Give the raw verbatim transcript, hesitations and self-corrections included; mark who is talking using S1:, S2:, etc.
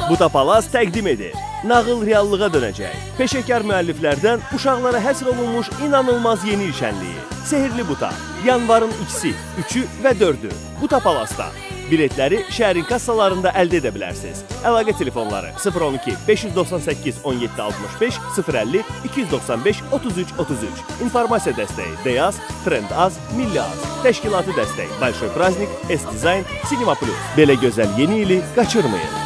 S1: Buta Palaz təqdim edir. Nağıl reallığa dönəcək. Peşəkar müəlliflərdən uşaqlara həsr olunmuş inanılmaz yeni il şənliyi. Sehirli Buta. Yanvarın ikisi, üçü və dördü. Buta Palazda. Biletləri şəhərin kassalarında əldə edə bilərsiniz. Əlaqə telefonları sıfır on iki beş doxsan səkkiz on yeddi altmış beş sıfır əlli iki yüz doxsan beş otuz üç otuz üç. İnformasiya dəstəyi Deyaz, Trendaz, Milli Az. Təşkilatı dəstəyi Большой Праздник, S-Design, Cinema Plus. Belə gözəl yeni ili qaçırmayın.